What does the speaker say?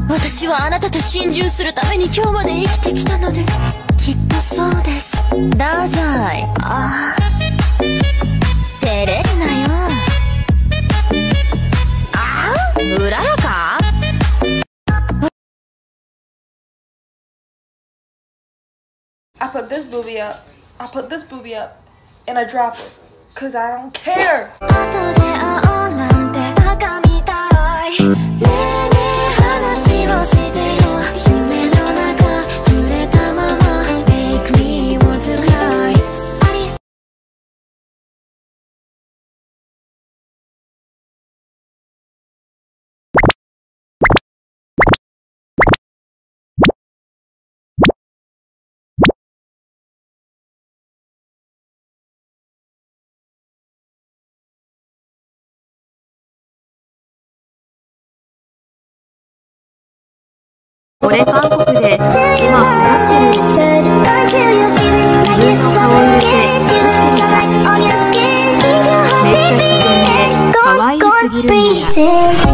私はあなたと心中するために今日まで生きてきたのです。きっとそうです。太宰、ああ、照れるなよ。ああ、うららか。 I put this booby up, I put this booby up, and I drop it, cause I don't care. 俺韓国です。今フラットに自分の顔を入れて作ってみたい。めっちゃ自然で可愛すぎるんだ。